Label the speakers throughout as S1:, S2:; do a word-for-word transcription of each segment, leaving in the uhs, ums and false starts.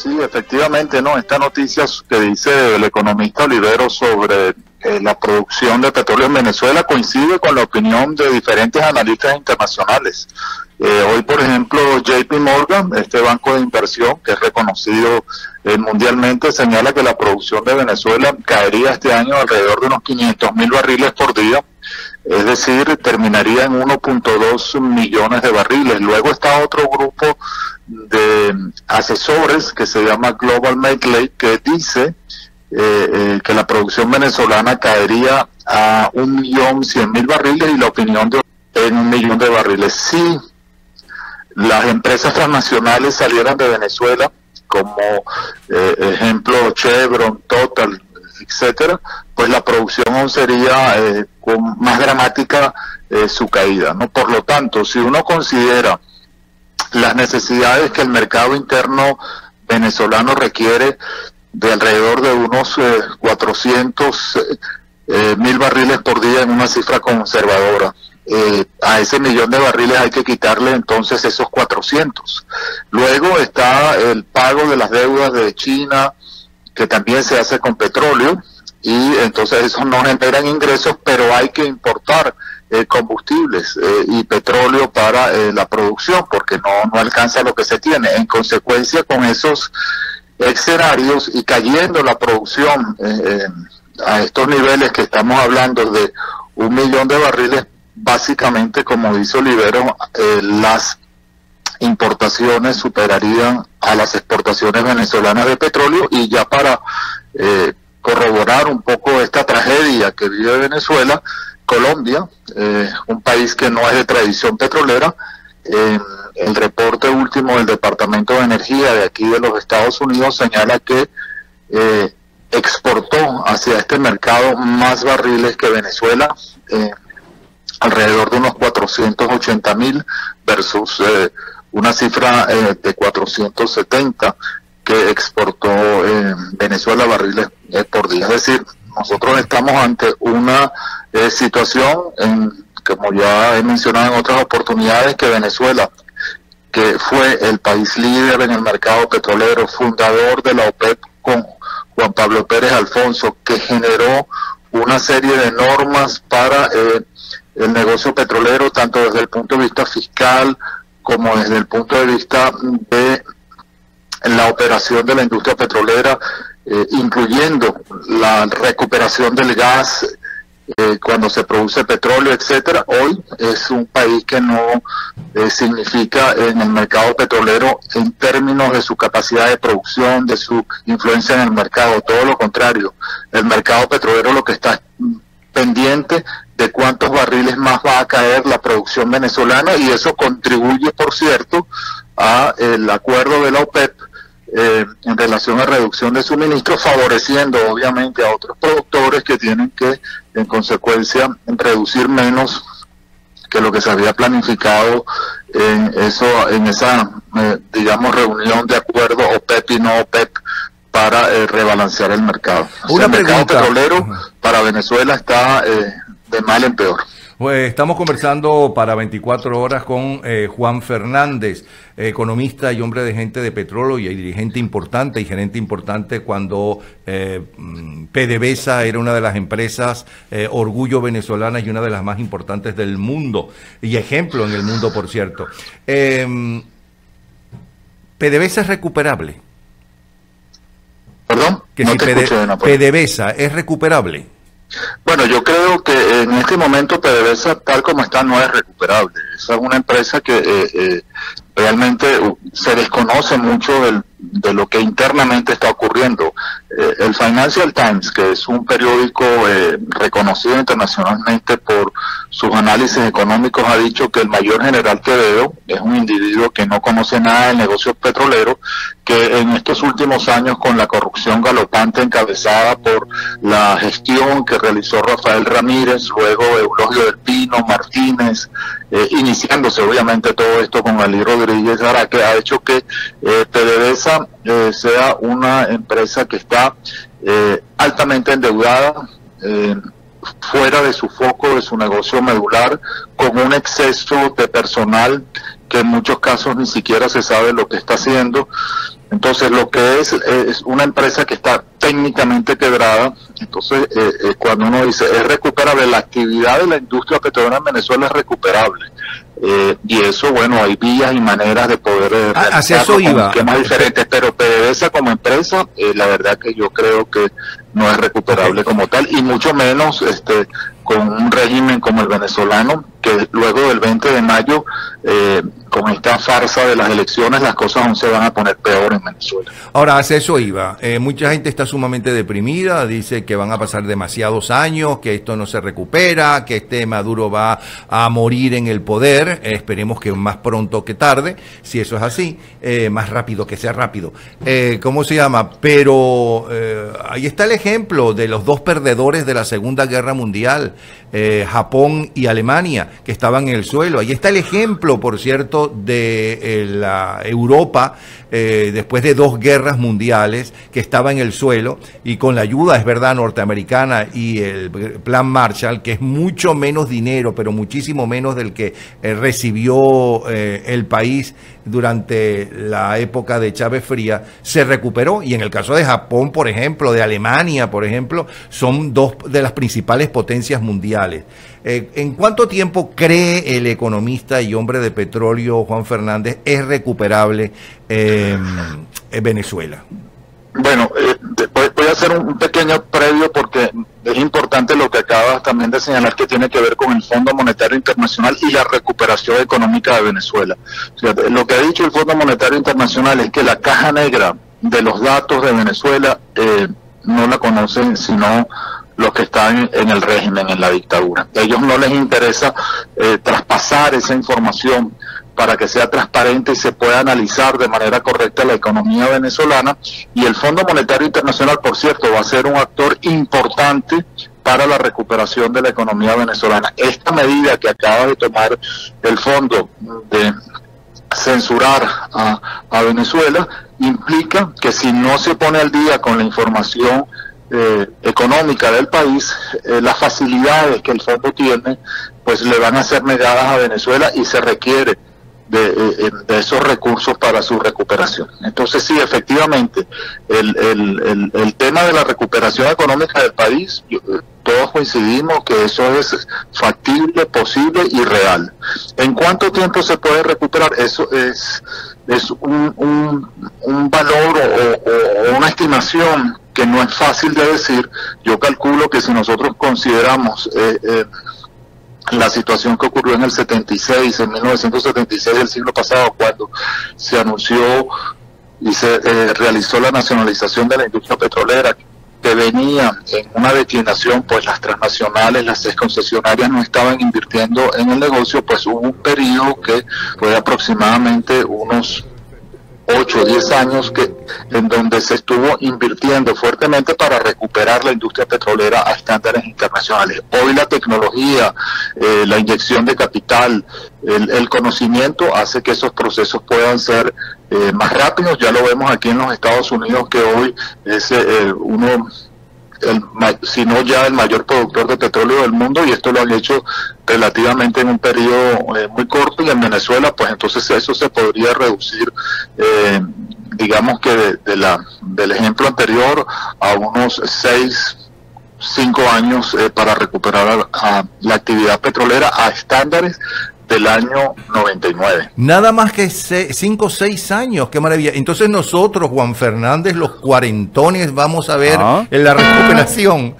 S1: sí, efectivamente, no. Esta noticia que dice el economista Olivero sobre eh, la producción de petróleo en Venezuela coincide con la opinión de diferentes analistas internacionales. Eh, hoy, por ejemplo, J P Morgan, este banco de inversión que es reconocido eh, mundialmente, señala que la producción de Venezuela caería este año alrededor de unos quinientos mil barriles por día, es decir, terminaría en uno punto dos millones de barriles. Luego está otro grupo de asesores que se llama Global Makeley, que dice eh, eh, que la producción venezolana caería a un millón cien mil barriles y la opinión de en un millón de barriles. Si las empresas transnacionales salieran de Venezuela, como eh, ejemplo Chevron, Total, etcétera, pues la producción aún sería eh, con más dramática eh, su caída, ¿no? Por lo tanto, si uno considera las necesidades que el mercado interno venezolano requiere de alrededor de unos eh, cuatrocientos mil barriles por día en una cifra conservadora, Eh, a ese millón de barriles hay que quitarle entonces esos cuatrocientos. Luego está el pago de las deudas de China, que también se hace con petróleo, y entonces eso no generan ingresos, pero hay que importar eh, combustibles eh, y petróleo para eh, la producción, porque no, no alcanza lo que se tiene. En consecuencia, con esos escenarios y cayendo la producción eh, a estos niveles que estamos hablando de un millón de barriles, básicamente, como dice Olivero, eh, las importaciones superarían a las exportaciones venezolanas de petróleo. Y ya para eh, corroborar un poco esta tragedia que vive Venezuela, Colombia, eh, un país que no es de tradición petrolera, eh, el reporte último del Departamento de Energía de aquí de los Estados Unidos señala que eh, exportó hacia este mercado más barriles que Venezuela, eh, alrededor de unos cuatrocientos ochenta mil versus eh, una cifra eh, de cuatrocientos setenta que exportó eh, Venezuela barriles eh, por día. Es decir, nosotros estamos ante una eh, situación, en, como ya he mencionado en otras oportunidades, que Venezuela, que fue el país líder en el mercado petrolero, fundador de la OPEP con Juan Pablo Pérez Alfonso, que generó una serie de normas para eh, el negocio petrolero, tanto desde el punto de vista fiscal como desde el punto de vista de la operación de la industria petrolera, eh, incluyendo la recuperación del gas eh, cuando se produce petróleo, etcétera. Hoy es un país que no eh, significa en el mercado petrolero en términos de su capacidad de producción, de su influencia en el mercado, todo lo contrario. El mercado petrolero lo que está pendiente de cuántos barriles más va a caer la producción venezolana, y eso contribuye, por cierto, a el acuerdo de la OPEP eh, en relación a reducción de suministros, favoreciendo obviamente a otros productores que tienen que, en consecuencia, reducir menos que lo que se había planificado en eso, en esa, eh, digamos, reunión de acuerdo OPEP y no OPEP, para eh, rebalancear el mercado. O sea, el mercado petrolero para Venezuela está eh, de mal en peor.
S2: Pues estamos conversando para veinticuatro horas con eh, Juan Fernández, economista y hombre de gente de petróleo y dirigente importante y gerente importante cuando eh, PDVSA era una de las empresas eh, orgullo venezolanas y una de las más importantes del mundo, y ejemplo en el mundo, por cierto. Eh, ¿PDVSA es recuperable?
S1: ¿Perdón?
S2: Que
S1: no
S2: si
S1: te escuché, no,
S2: PDVSA es recuperable.
S1: Bueno, yo creo que en este momento PDVSA, tal como está, no es recuperable. Esa es una empresa que eh, eh, realmente uh, se desconoce mucho del, de lo que internamente está ocurriendo. Eh, el Financial Times, que es un periódico eh, reconocido internacionalmente por sus análisis económicos, ha dicho que el mayor general Quevedo es un individuo que no conoce nada del negocio petrolero, que en estos últimos años, con la corrupción galopante encabezada por la gestión que realizó Rafael Ramírez, luego Eulogio del Pino, Martínez, eh, iniciándose obviamente todo esto con Ali Rodríguez Araque, ha hecho que eh, PDVSA eh, sea una empresa que está eh, altamente endeudada, eh, fuera de su foco, de su negocio medular, con un exceso de personal que en muchos casos ni siquiera se sabe lo que está haciendo. Entonces, lo que es, es una empresa que está técnicamente quebrada, entonces, eh, eh, cuando uno dice es recuperable, la actividad de la industria petrolera en Venezuela es recuperable. Eh, y eso, bueno, hay vías y maneras de poder eh,
S2: ah, hacia eso iba.
S1: esquemas diferentes, pero PDVSA como empresa, eh, la verdad que yo creo que no es recuperable okay. como tal, y mucho menos este con un régimen como el venezolano, que luego del veinte de mayo, eh, con esta farsa de las elecciones, las cosas aún se van a poner peor en Venezuela.
S2: Ahora, hacia eso iba. Eh, mucha gente está sumamente deprimida, dice que van a pasar demasiados años, que esto no se recupera, que este Maduro va a morir en el poder. Eh, esperemos que más pronto que tarde, si eso es así, eh, más rápido que sea rápido. Eh, ¿Cómo se llama? Pero eh, ahí está el ejemplo de los dos perdedores de la Segunda Guerra Mundial, eh, Japón y Alemania, que estaban en el suelo. Ahí está el ejemplo, por cierto, de eh, la Europa, eh, después de dos guerras mundiales, que estaba en el suelo, y con la ayuda, es verdad, norteamericana y el plan Marshall, que es mucho menos dinero, pero muchísimo menos del que eh, recibió eh, el país durante la época de Chávez Fría, se recuperó. Y en el caso de Japón, por ejemplo, de Alemania, por ejemplo, son dos de las principales potencias mundiales. Eh, ¿En cuánto tiempo cree el economista y hombre de petróleo Juan Fernández es recuperable eh, en Venezuela?
S1: Bueno, eh, voy a hacer un pequeño previo porque es importante lo que acabas también de señalar, que tiene que ver con el Fondo Monetario Internacional y la recuperación económica de Venezuela. O sea, lo que ha dicho el Fondo Monetario Internacional es que la caja negra de los datos de Venezuela eh, no la conocen sino los que están en el régimen, en la dictadura. A ellos no les interesa eh, traspasar esa información para que sea transparente y se pueda analizar de manera correcta la economía venezolana. Y el Fondo Monetario Internacional, por cierto, va a ser un actor importante para la recuperación de la economía venezolana. Esta medida que acaba de tomar el fondo de censurar a, a Venezuela implica que si no se pone al día con la información eh, económica del país, eh, las facilidades que el fondo tiene, pues le van a ser negadas a Venezuela y se requiere De, de esos recursos para su recuperación. Entonces sí, efectivamente, el, el, el, el tema de la recuperación económica del país, yo, todos coincidimos que eso es factible, posible y real. ¿En cuánto tiempo se puede recuperar? Eso es, es un, un, un valor o, o una estimación que no es fácil de decir. Yo calculo que si nosotros consideramos eh, eh, la situación que ocurrió en el setenta y seis, en mil novecientos setenta y seis del siglo pasado, cuando se anunció y se eh, realizó la nacionalización de la industria petrolera, que venía en una declinación, pues las transnacionales, las seis concesionarias no estaban invirtiendo en el negocio, pues hubo un periodo que fue de aproximadamente unos ocho o diez años que en donde se estuvo invirtiendo fuertemente para recuperar la industria petrolera a estándares internacionales. Hoy la tecnología, eh, la inyección de capital, el, el conocimiento hace que esos procesos puedan ser eh, más rápidos. Ya lo vemos aquí en los Estados Unidos, que hoy es eh, uno, el, si no ya el mayor productor de petróleo del mundo, y esto lo han hecho relativamente en un periodo eh, muy corto. Y en Venezuela, pues entonces eso se podría reducir, eh, digamos que de, de la del ejemplo anterior, a unos seis, cinco años eh, para recuperar a, a la actividad petrolera a estándares del año noventa y nueve.
S2: Nada más que cinco o seis años, qué maravilla. Entonces nosotros, Juan Fernández, los cuarentones, vamos a ver ¿Ah? en la recuperación.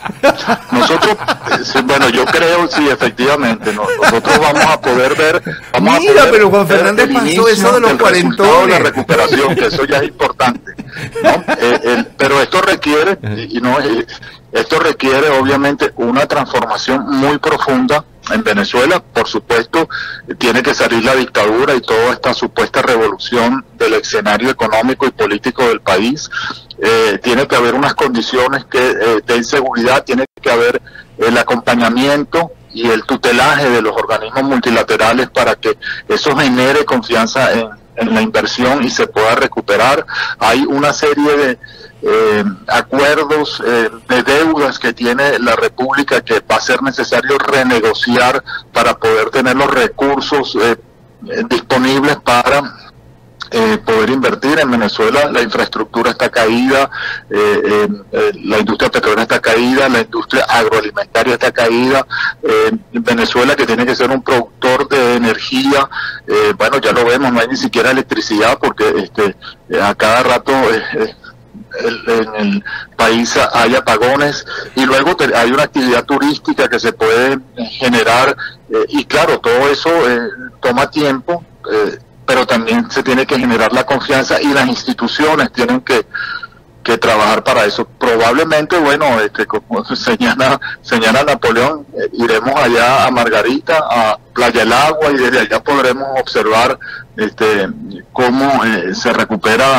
S1: Nosotros, sí, bueno, yo creo, sí, efectivamente, ¿no? Nosotros vamos a poder ver... Vamos
S2: Mira, a poder pero Juan Fernández pasó eso de los cuarentones.
S1: La recuperación, que eso ya es importante, ¿no? Eh, el, pero esto requiere, y, y no eh, esto requiere obviamente una transformación muy profunda en Venezuela. Por supuesto, tiene que salir la dictadura y toda esta supuesta revolución del escenario económico y político del país. Eh, tiene que haber unas condiciones que eh, den seguridad, tiene que haber el acompañamiento y el tutelaje de los organismos multilaterales para que eso genere confianza en, en la inversión y se pueda recuperar. Hay una serie de Eh, acuerdos eh, de deudas que tiene la República que va a ser necesario renegociar para poder tener los recursos eh, disponibles para Eh, poder invertir en Venezuela. La infraestructura está caída, eh, eh, eh, la industria petrolera está caída, la industria agroalimentaria está caída. eh, Venezuela, que tiene que ser un productor de energía, eh, bueno, ya lo vemos, no hay ni siquiera electricidad porque este eh, a cada rato eh, eh, el, en el país hay apagones, y luego te, hay una actividad turística que se puede generar, eh, y claro, todo eso eh, toma tiempo, eh, pero también se tiene que generar la confianza, y las instituciones tienen que, que trabajar para eso. Probablemente, bueno, este, como señala, señala Napoleón, eh, iremos allá a Margarita, a Playa del Agua, y desde allá podremos observar este, cómo eh, se recupera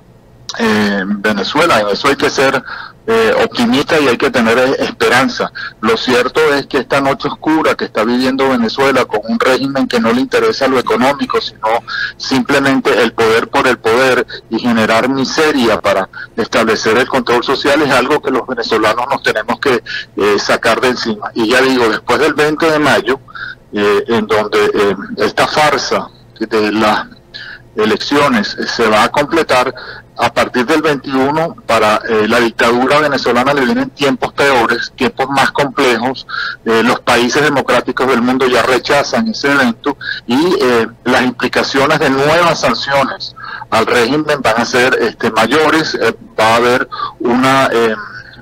S1: eh, Venezuela. En eso hay que ser Eh, optimista y hay que tener esperanza. Lo cierto es que esta noche oscura que está viviendo Venezuela, con un régimen que no le interesa lo económico, sino simplemente el poder por el poder y generar miseria para establecer el control social, es algo que los venezolanos nos tenemos que eh, sacar de encima. Y ya digo, después del veinte de mayo, eh, en donde eh, esta farsa de las elecciones se va a completar, a partir del veintiuno, para eh, la dictadura venezolana le vienen tiempos peores, tiempos más complejos. Eh, los países democráticos del mundo ya rechazan ese evento, y eh, las implicaciones de nuevas sanciones al régimen van a ser este, mayores. Eh, va a haber una eh,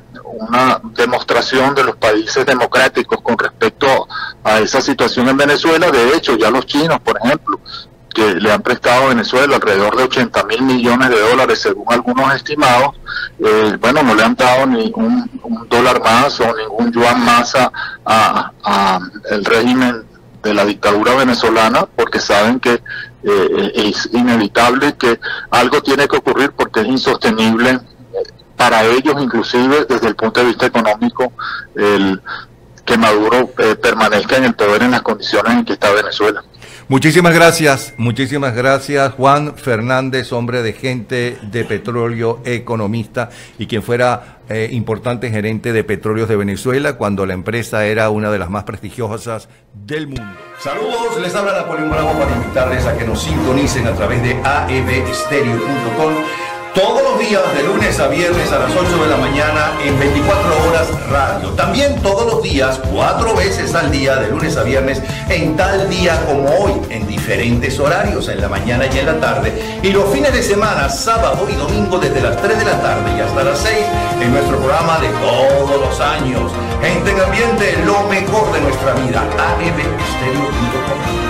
S1: una demostración de los países democráticos con respecto a esa situación en Venezuela. De hecho, ya los chinos, por ejemplo, que le han prestado a Venezuela alrededor de ochenta mil millones de dólares según algunos estimados, eh, bueno, no le han dado ni un, un dólar más o ningún yuan más a, a, a el régimen de la dictadura venezolana, porque saben que eh, es inevitable, que algo tiene que ocurrir, porque es insostenible para ellos, inclusive desde el punto de vista económico, el que Maduro eh, permanezca en el poder en las condiciones en que está Venezuela.
S2: Muchísimas gracias, muchísimas gracias, Juan Fernández, hombre de Gente de Petróleo, economista, y quien fuera eh, importante gerente de Petróleos de Venezuela cuando la empresa era una de las más prestigiosas del mundo. Saludos, les habla Napoleón Bravo para invitarles a que nos sintonicen a través de a e ve estéreo punto com. Todos los días, de lunes a viernes a las ocho de la mañana, en veinticuatro horas radio. También todos los días, cuatro veces al día, de lunes a viernes, en tal día como hoy, en diferentes horarios, en la mañana y en la tarde. Y los fines de semana, sábado y domingo, desde las tres de la tarde y hasta las seis, en nuestro programa de todos los años. Gente en ambiente, lo mejor de nuestra vida. a e ve estéreo punto com.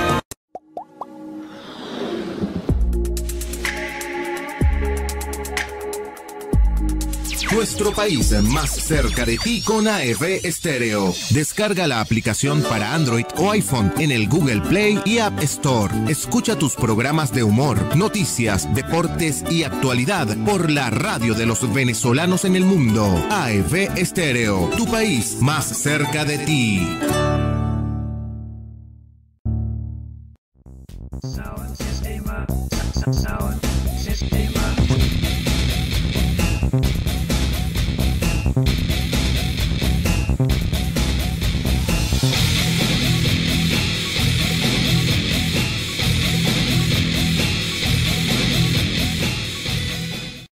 S3: Nuestro país más cerca de ti con A E V Estéreo. Descarga la aplicación para Android o iPhone en el Google Play y App Store. Escucha tus programas de humor, noticias, deportes y actualidad por la radio de los venezolanos en el mundo. A E V Estéreo, tu país más cerca de ti.
S4: Sound system.